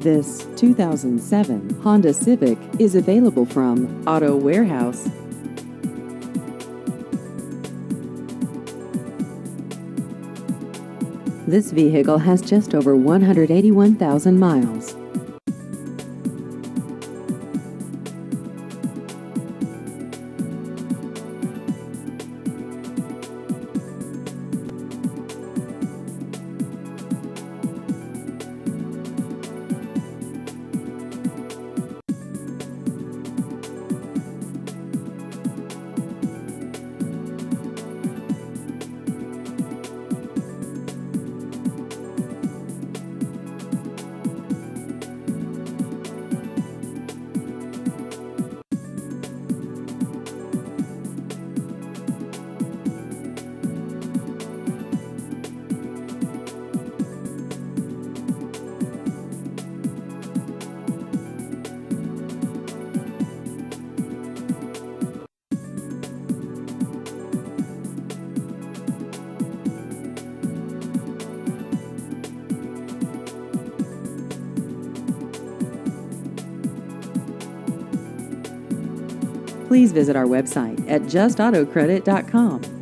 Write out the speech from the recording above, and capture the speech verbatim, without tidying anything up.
This two thousand seven Honda Civic is available from Auto Warehouse. This vehicle has just over one hundred eighty-one thousand miles. Please visit our website at just auto credit dot com.